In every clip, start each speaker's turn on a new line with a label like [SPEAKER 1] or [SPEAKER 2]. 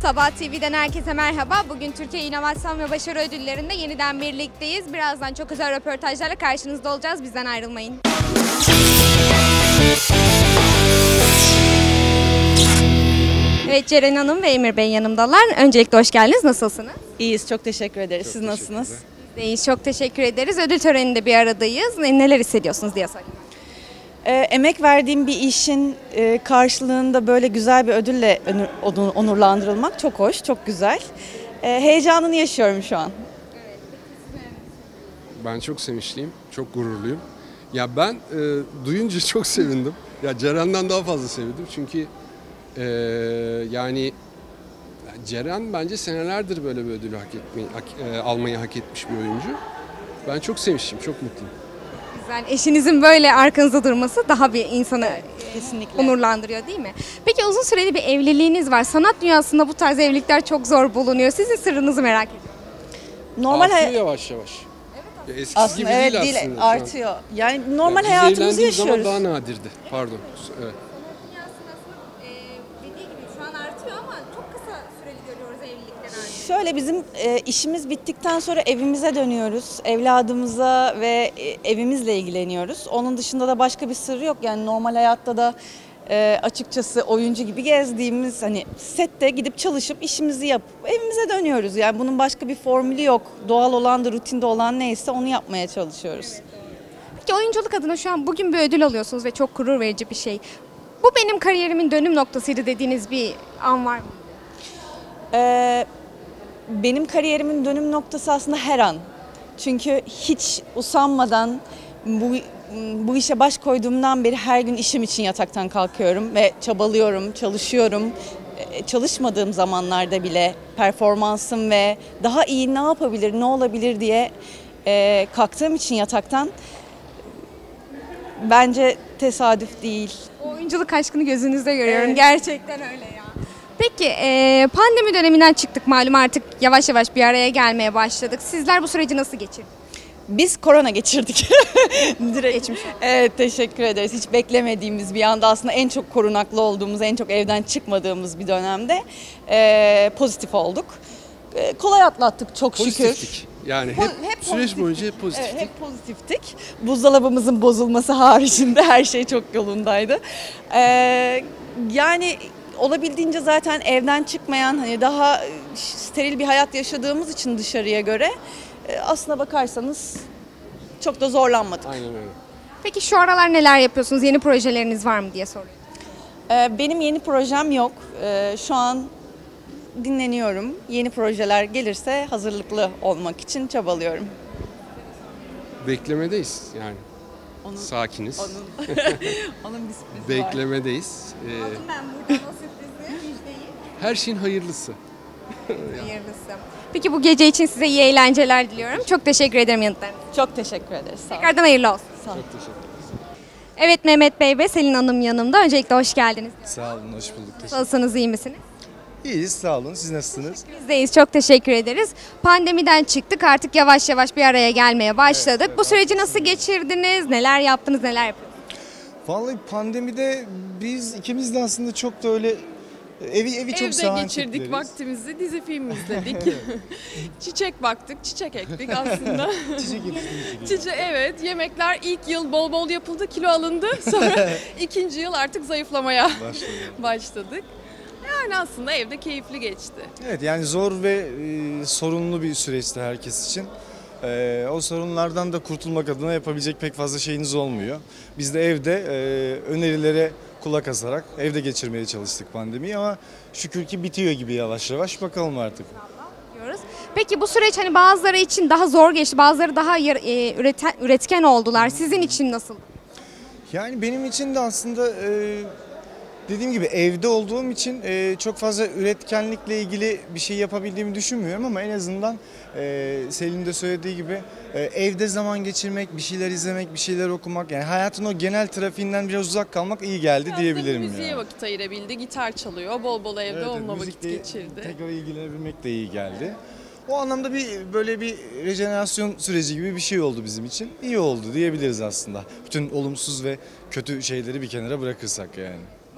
[SPEAKER 1] Sabah TV'den herkese merhaba. Bugün Türkiye İnovasyon ve Başarı Ödülleri'nde yeniden birlikteyiz. Birazdan çok özel röportajlarla karşınızda olacağız. Bizden ayrılmayın. Evet, Ceren Hanım ve Emir Bey yanımdalar. Öncelikle hoş geldiniz. Nasılsınız?
[SPEAKER 2] İyiyiz, çok teşekkür ederiz. Siz nasılsınız?
[SPEAKER 1] Biz de iyiyiz, çok teşekkür ederiz. Ödül töreninde bir aradayız. Neler hissediyorsunuz diye sorayım.
[SPEAKER 2] Emek verdiğim bir işin karşılığında böyle güzel bir ödülle onurlandırılmak çok hoş, çok güzel. Heyecanını yaşıyorum şu an.
[SPEAKER 3] Ben çok sevinçliyim, çok gururluyum. Ya ben duyunca çok sevindim. Ya Ceren'den daha fazla sevindim çünkü yani Ceren bence senelerdir böyle bir ödülü almayı hak etmiş bir oyuncu. Ben çok sevinçliyim, çok mutluyum.
[SPEAKER 1] Güzel. Eşinizin böyle arkanızda durması daha bir insanı
[SPEAKER 2] Kesinlikle
[SPEAKER 1] onurlandırıyor değil mi? Peki uzun süreli bir evliliğiniz var. Sanat dünyasında bu tarz evlilikler çok zor bulunuyor. Sizin sırrınızı merak ediyorum.
[SPEAKER 3] Artıyor yavaş yavaş. Ya eskisi
[SPEAKER 2] aslında
[SPEAKER 3] gibi
[SPEAKER 2] evet
[SPEAKER 3] değil
[SPEAKER 2] değil,
[SPEAKER 3] aslında.
[SPEAKER 2] artıyor. Yani normal
[SPEAKER 3] Biz
[SPEAKER 2] hayatımızı
[SPEAKER 3] evlendiğimiz
[SPEAKER 2] yaşıyoruz.
[SPEAKER 3] zaman daha nadirdi. Pardon. Evet.
[SPEAKER 1] Dediği gibi şu an artıyor ama çok kısa süreli görüyoruz evlilikler artık.
[SPEAKER 2] Şöyle bizim işimiz bittikten sonra evimize dönüyoruz. Evladımıza ve evimizle ilgileniyoruz. Onun dışında da başka bir sırrı yok. Yani normal hayatta da açıkçası oyuncu gibi gezdiğimiz hani sette gidip çalışıp işimizi yapıp evimize dönüyoruz. Yani bunun başka bir formülü yok. Doğal olan da rutinde olan neyse onu yapmaya çalışıyoruz.
[SPEAKER 1] Peki oyunculuk adına şu an bugün bir ödül alıyorsunuz ve çok gurur verici bir şey. Bu benim kariyerimin dönüm noktasıydı dediğiniz bir an var mı?
[SPEAKER 2] Benim kariyerimin dönüm noktası aslında her an. Çünkü hiç usanmadan bu işe baş koyduğumdan beri her gün işim için yataktan kalkıyorum ve çabalıyorum, çalışıyorum. Çalışmadığım zamanlarda bile performansım ve daha iyi ne yapabilir, ne olabilir diye kalktığım için yataktan bence tesadüf değil.
[SPEAKER 1] O oyunculuk aşkını gözünüzde görüyorum. Evet. Gerçekten öyle ya. Peki pandemi döneminden çıktık malum, artık yavaş yavaş bir araya gelmeye başladık. Sizler bu süreci nasıl geçirdiniz?
[SPEAKER 2] Biz korona geçirdik. Direkt.
[SPEAKER 1] Geçmiş olsun.
[SPEAKER 2] Evet, teşekkür ederiz. Hiç beklemediğimiz bir anda aslında en çok korunaklı olduğumuz, en çok evden çıkmadığımız bir dönemde pozitif olduk. Kolay atlattık çok şükür.
[SPEAKER 3] Pozitiftik. Yani hep süreç boyunca hep pozitiftik.
[SPEAKER 2] Evet, hep pozitiftik. Buzdolabımızın bozulması haricinde her şey çok yolundaydı. Yani olabildiğince zaten evden çıkmayan, hani daha steril bir hayat yaşadığımız için dışarıya göre aslına bakarsanız çok da zorlanmadık.
[SPEAKER 3] Aynen öyle.
[SPEAKER 1] Peki şu aralar neler yapıyorsunuz? Yeni projeleriniz var mı diye soruyorum.
[SPEAKER 2] Benim yeni projem yok. Şu an dinleniyorum. Yeni projeler gelirse hazırlıklı olmak için çabalıyorum.
[SPEAKER 3] Beklemedeyiz yani. Sakiniz.
[SPEAKER 2] Onun bir sürprizi var.
[SPEAKER 3] Beklemedeyiz.
[SPEAKER 1] Aldım ben buradan o sürprizi, müjdeyi.
[SPEAKER 3] Her şeyin hayırlısı.
[SPEAKER 1] Hayırlısı. Peki bu gece için size iyi eğlenceler diliyorum. Çok teşekkür ederim yanıtlarınız için.
[SPEAKER 2] Çok teşekkür ederiz. Sağ olun.
[SPEAKER 1] Tekrardan hayırlı olsun.
[SPEAKER 2] Sağ olun.
[SPEAKER 3] Çok teşekkür ederim.
[SPEAKER 1] Evet, Mehmet Bey ve Selin Hanım yanımda. Öncelikle hoş geldiniz.
[SPEAKER 4] Sağ olun, hoş bulduk.
[SPEAKER 1] Nasılsınız, iyi misiniz?
[SPEAKER 4] İyiyiz, sağ olun. Siz nasılsınız?
[SPEAKER 1] Biz de iyiyiz, çok teşekkür ederiz. Pandemiden çıktık, artık yavaş yavaş bir araya gelmeye başladık.
[SPEAKER 4] Evet,
[SPEAKER 1] bu süreci nasıl geçirdiniz? Neler yaptınız, neler yapıyorsunuz?
[SPEAKER 4] Vallahi pandemide biz ikimiz de aslında çok da öyle evi çok seven
[SPEAKER 5] Evde geçirdik
[SPEAKER 4] tipleriz.
[SPEAKER 5] vaktimizi, dizi film izledik. Çiçek baktık, çiçek ektik aslında.
[SPEAKER 4] Çiçek yetiştirdik.
[SPEAKER 5] Çiçek, evet, yemekler ilk yıl bol bol yapıldı, kilo alındı. Sonra ikinci yıl artık zayıflamaya başladık. Yani aslında evde keyifli geçti.
[SPEAKER 4] Evet, yani zor ve sorunlu bir süreçti herkes için. O sorunlardan da kurtulmak adına yapabilecek pek fazla şeyiniz olmuyor. Biz de evde önerilere kulak asarak evde geçirmeye çalıştık pandemiyi ama şükür ki bitiyor gibi yavaş yavaş, bakalım artık.
[SPEAKER 1] Diyoruz. Peki bu süreç hani bazıları için daha zor geçti, bazıları daha üretken oldular. Sizin için nasıl?
[SPEAKER 4] Yani benim için de aslında dediğim gibi evde olduğum için çok fazla üretkenlikle ilgili bir şey yapabildiğimi düşünmüyorum ama en azından Selin'in de söylediği gibi evde zaman geçirmek, bir şeyler izlemek, bir şeyler okumak, yani hayatın o genel trafiğinden biraz uzak kalmak iyi geldi
[SPEAKER 5] Biraz da
[SPEAKER 4] diyebilirim
[SPEAKER 5] müziğe
[SPEAKER 4] yani.
[SPEAKER 5] vakit ayırabildi, gitar çalıyor, bol bol evde onunla vakit
[SPEAKER 4] müzikle
[SPEAKER 5] geçirdi.
[SPEAKER 4] tekrar ilgilenebilmek de iyi geldi. O anlamda böyle bir rejenerasyon süreci gibi bir şey oldu bizim için. İyi oldu diyebiliriz aslında. Bütün olumsuz ve kötü şeyleri bir kenara bırakırsak yani.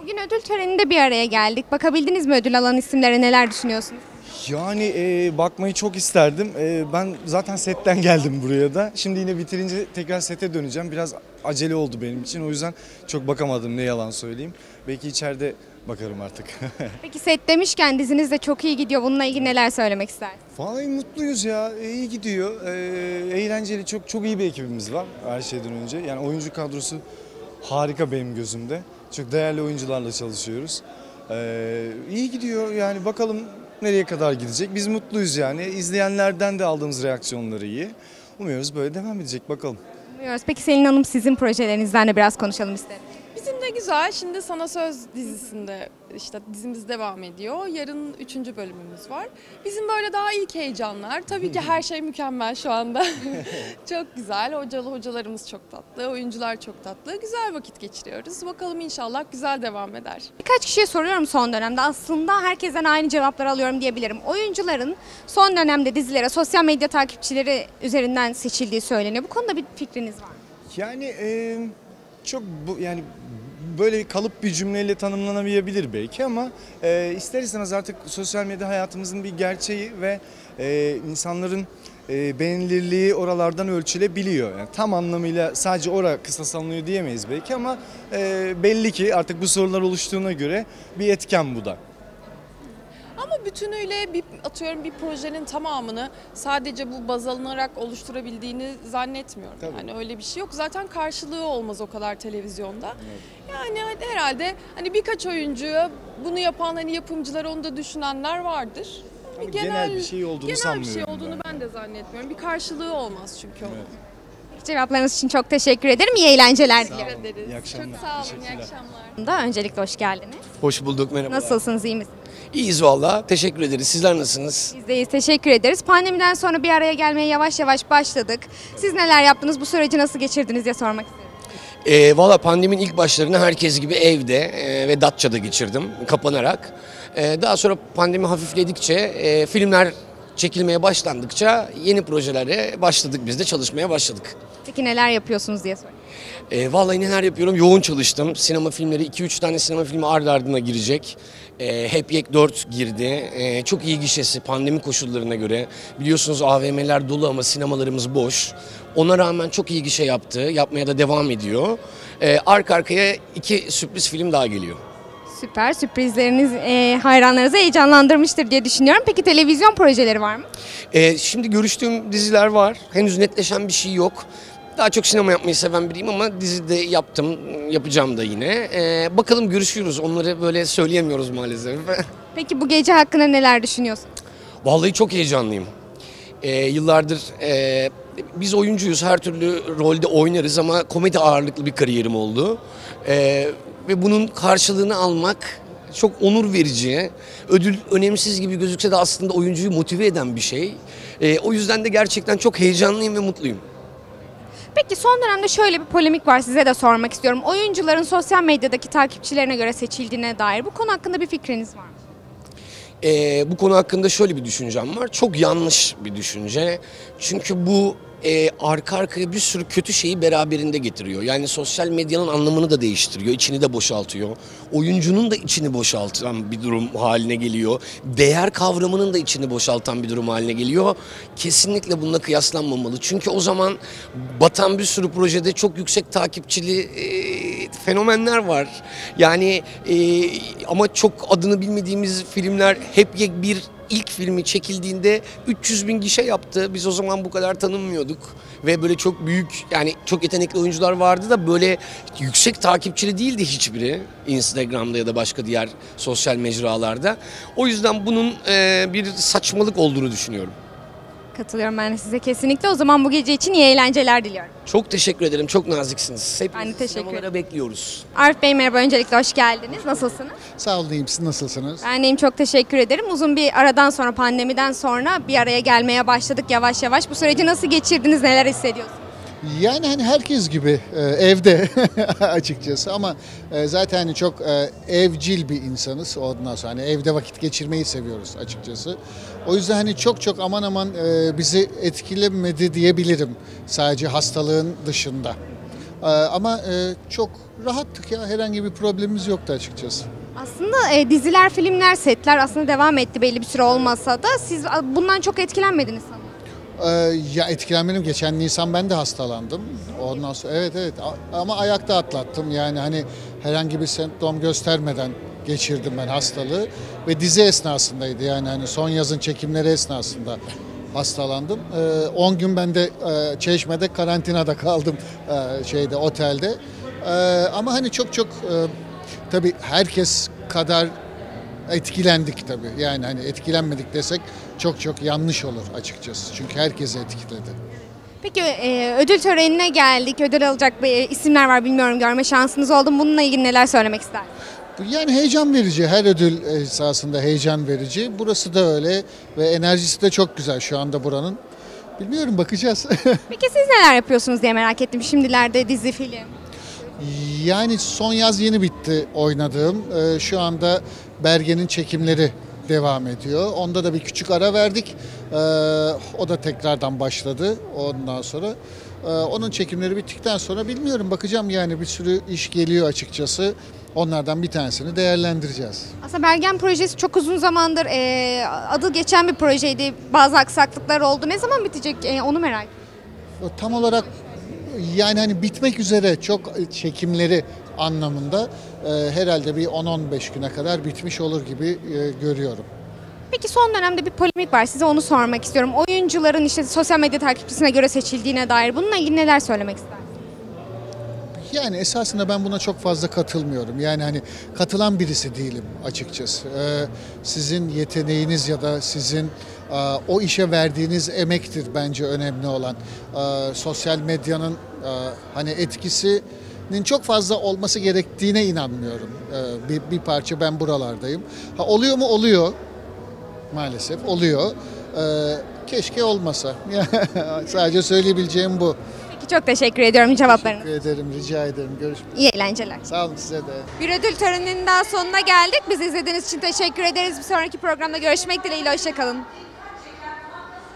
[SPEAKER 1] Bugün ödül töreninde bir araya geldik. Bakabildiniz mi ödül alan isimlere, neler düşünüyorsunuz?
[SPEAKER 4] Yani bakmayı çok isterdim. Ben zaten setten geldim buraya da. Şimdi yine bitirince tekrar sete döneceğim. Biraz acele oldu benim için. O yüzden çok bakamadım, ne yalan söyleyeyim. Belki içeride bakarım artık.
[SPEAKER 1] Peki set demişken diziniz de çok iyi gidiyor. Bununla ilgili neler söylemek istersiniz?
[SPEAKER 4] Vallahi mutluyuz ya. İyi gidiyor. Eğlenceli, çok iyi bir ekibimiz var her şeyden önce. Yani oyuncu kadrosu harika benim gözümde. Çok değerli oyuncularla çalışıyoruz. İyi gidiyor yani, bakalım nereye kadar gidecek. Biz mutluyuz yani. İzleyenlerden de aldığımız reaksiyonları iyi. Umuyoruz böyle devam edecek, bakalım.
[SPEAKER 1] Umuyoruz. Peki Selin Hanım, sizin projelerinizden de biraz konuşalım isterim.
[SPEAKER 5] Bizim de güzel. Şimdi Sana Söz dizisinde işte dizimiz devam ediyor. Yarın 3. bölümümüz var. Bizim böyle daha ilk heyecanlar. Tabii ki her şey mükemmel şu anda. Çok güzel. Hocalarımız çok tatlı. Oyuncular çok tatlı. Güzel vakit geçiriyoruz. Bakalım inşallah güzel devam eder.
[SPEAKER 1] Birkaç kişiye soruyorum son dönemde. Aslında herkesten aynı cevapları alıyorum diyebilirim. Oyuncuların son dönemde dizilere sosyal medya takipçileri üzerinden seçildiği söyleniyor. Bu konuda bir fikriniz var mı?
[SPEAKER 4] Yani çok yani böyle bir kalıp bir cümleyle tanımlanamayabilir belki ama ister istemez artık sosyal medya hayatımızın bir gerçeği ve insanların beğenilirliği oralardan ölçülebiliyor. Yani tam anlamıyla sadece kıstas alınıyor diyemeyiz belki ama belli ki artık bu sorular oluştuğuna göre bir etken bu da.
[SPEAKER 5] Ama bütünüyle bir projenin tamamını sadece bu baz alınarak oluşturabildiğini zannetmiyorum.
[SPEAKER 4] Tabii.
[SPEAKER 5] Yani öyle bir şey yok. Zaten karşılığı olmaz o kadar televizyonda. Evet. Yani herhalde hani birkaç oyuncuya bunu yapan yapımcılar, onu da düşünenler vardır.
[SPEAKER 4] Genel bir şey olduğunu sanmıyorum.
[SPEAKER 5] Genel bir şey olduğunu ben de zannetmiyorum. Bir karşılığı olmaz çünkü onun.
[SPEAKER 1] Evet. Cevaplarınız için çok teşekkür ederim. İyi eğlenceler dilerim.
[SPEAKER 5] Teşekkür ederiz.
[SPEAKER 4] İyi akşamlar.
[SPEAKER 5] Çok sağ olun. İyi
[SPEAKER 4] Teşekkürler.
[SPEAKER 5] akşamlar.
[SPEAKER 1] Öncelikle hoş geldiniz.
[SPEAKER 6] Hoş bulduk, merhaba.
[SPEAKER 1] Nasılsınız, iyi misiniz?
[SPEAKER 6] İyiyiz valla, teşekkür ederiz. Sizler nasılsınız?
[SPEAKER 1] Biz de iyiyiz, teşekkür ederiz. Pandemiden sonra bir araya gelmeye yavaş yavaş başladık. Siz neler yaptınız, bu süreci nasıl geçirdiniz diye sormak istedim.
[SPEAKER 6] Valla pandeminin ilk başlarını herkes gibi evde ve Datça'da geçirdim, kapanarak. Daha sonra pandemi hafifledikçe, filmler çekilmeye başlandıkça yeni projelere başladık, biz de çalışmaya başladık.
[SPEAKER 1] Peki neler yapıyorsunuz diye sorayım.
[SPEAKER 6] Vallahi neler yapıyorum? Yoğun çalıştım. Sinema filmleri, 2-3 tane sinema filmi ardı ardına girecek. Hep Yek 4 girdi. Çok iyi gişesi pandemi koşullarına göre. Biliyorsunuz AVM'ler dolu ama sinemalarımız boş. Ona rağmen çok iyi gişe yaptı. Yapmaya da devam ediyor. Arka arkaya 2 sürpriz film daha geliyor.
[SPEAKER 1] Süper, sürprizleriniz hayranlarınızı heyecanlandırmıştır diye düşünüyorum. Peki televizyon projeleri var mı?
[SPEAKER 6] Şimdi görüştüğüm diziler var. Henüz netleşen bir şey yok. Daha çok sinema yapmayı seven biriyim ama dizide yaptım, yapacağım da yine. Bakalım, görüşüyoruz. Onları böyle söyleyemiyoruz maalesef.
[SPEAKER 1] Peki bu gece hakkında neler düşünüyorsun?
[SPEAKER 6] Vallahi çok heyecanlıyım. Yıllardır biz oyuncuyuz, her türlü rolde oynarız ama komedi ağırlıklı bir kariyerim oldu. Ve bunun karşılığını almak çok onur verici. Ödül önemsiz gibi gözükse de aslında oyuncuyu motive eden bir şey. O yüzden de gerçekten çok heyecanlıyım ve mutluyum.
[SPEAKER 1] Peki son dönemde şöyle bir polemik var, size de sormak istiyorum. Oyuncuların sosyal medyadaki takipçilerine göre seçildiğine dair. Bu konu hakkında bir fikriniz var mı?
[SPEAKER 6] Bu konu hakkında şöyle bir düşüncem var. Çok yanlış bir düşünce. Çünkü bu arka arkaya bir sürü kötü şeyi beraberinde getiriyor. Yani sosyal medyanın anlamını da değiştiriyor, içini de boşaltıyor. Oyuncunun da içini boşaltan bir durum haline geliyor. Değer kavramının da içini boşaltan bir durum haline geliyor. Kesinlikle bununla kıyaslanmamalı. Çünkü o zaman batan bir sürü projede çok yüksek takipçili fenomenler var. Yani ama çok adını bilmediğimiz filmler, Hep Yek bir ilk filmi çekildiğinde 300 bin gişe yaptı. Biz o zaman bu kadar tanınmıyorduk. Ve böyle çok büyük, yani çok yetenekli oyuncular vardı da böyle yüksek takipçili değildi hiçbiri. Instagram'da ya da başka diğer sosyal mecralarda. O yüzden bunun bir saçmalık olduğunu düşünüyorum.
[SPEAKER 1] Katılıyorum ben de size kesinlikle. O zaman bu gece için iyi eğlenceler diliyorum.
[SPEAKER 6] Çok teşekkür ederim. Çok naziksiniz.
[SPEAKER 1] Ben de
[SPEAKER 6] Hepinizi
[SPEAKER 1] teşekkür
[SPEAKER 6] sinemalara
[SPEAKER 1] ederim.
[SPEAKER 6] bekliyoruz.
[SPEAKER 1] Arif Bey merhaba, öncelikle hoş geldiniz. Nasılsınız?
[SPEAKER 7] Sağ olun, iyiyim. Siz nasılsınız?
[SPEAKER 1] Ben deyim, çok teşekkür ederim. Uzun bir aradan sonra, pandemiden sonra bir araya gelmeye başladık yavaş yavaş. Bu süreci nasıl geçirdiniz, neler hissediyorsunuz?
[SPEAKER 7] Yani hani herkes gibi evde açıkçası ama zaten hani çok evcil bir insanız. Ondan sonra hani evde vakit geçirmeyi seviyoruz açıkçası. O yüzden hani çok aman aman bizi etkilemedi diyebilirim, sadece hastalığın dışında. Ama çok rahattık ya, herhangi bir problemimiz yoktu açıkçası.
[SPEAKER 1] Aslında diziler, filmler, setler aslında devam etti belli bir süre olmasa da siz bundan çok etkilenmediniz sanırım.
[SPEAKER 7] Ya etkilenmedim. Geçen Nisan ben de hastalandım. Ondan sonra evet ama ayakta atlattım. Yani hani herhangi bir semptom göstermeden geçirdim ben hastalığı ve dizi esnasındaydı. Yani hani son yazın çekimleri esnasında hastalandım. 10 gün ben de Çeşme'de karantinada kaldım otelde. Ama hani çok tabii herkes kadar etkilendik tabii. Yani hani etkilenmedik desek çok yanlış olur açıkçası. Çünkü herkesi etkiledi.
[SPEAKER 1] Peki ödül törenine geldik. Ödül alacak isimler var, bilmiyorum, görme şansınız oldu mu? Bununla ilgili neler söylemek ister?
[SPEAKER 7] Yani heyecan verici. Her ödül esasında heyecan verici. Burası da öyle ve enerjisi de çok güzel şu anda buranın. Bilmiyorum, bakacağız.
[SPEAKER 1] Peki siz neler yapıyorsunuz diye merak ettim. Şimdilerde dizi, film.
[SPEAKER 7] Yani son yaz yeni bitti oynadığım. Şu anda Bergen'in çekimleri devam ediyor. Onda da bir küçük ara verdik. O da tekrardan başladı ondan sonra. Onun çekimleri bittikten sonra bilmiyorum, bakacağım yani, bir sürü iş geliyor açıkçası. Onlardan bir tanesini değerlendireceğiz.
[SPEAKER 1] Aslında Bergen projesi çok uzun zamandır adı geçen bir projeydi. Bazı aksaklıklar oldu. Ne zaman bitecek onu merak ediyorum.
[SPEAKER 7] Tam olarak yani hani bitmek üzere, çok çekimleri anlamında herhalde bir 10-15 güne kadar bitmiş olur gibi görüyorum.
[SPEAKER 1] Peki son dönemde bir polemik var. Size onu sormak istiyorum. Oyuncuların işte sosyal medya takipçisine göre seçildiğine dair. Bununla ilgili neler söylemek istersiniz?
[SPEAKER 7] Yani esasında ben buna çok fazla katılmıyorum. Yani hani katılan birisi değilim açıkçası. Sizin yeteneğiniz ya da sizin o işe verdiğiniz emektir bence önemli olan. Sosyal medyanın hani etkisinin çok fazla olması gerektiğine inanmıyorum. Bir parça ben buralardayım. Oluyor mu? Oluyor. Maalesef oluyor. Keşke olmasa. Sadece söyleyebileceğim bu.
[SPEAKER 1] Peki, çok teşekkür ediyorum cevaplarınız.
[SPEAKER 7] Teşekkür ederim, rica ederim. Görüşmek üzere.
[SPEAKER 1] İyi eğlenceler.
[SPEAKER 7] Sağ olun, size de.
[SPEAKER 1] Bir ödül töreninin daha sonuna geldik. Bizi izlediğiniz için teşekkür ederiz. Bir sonraki programda görüşmek dileğiyle. Hoşça kalın.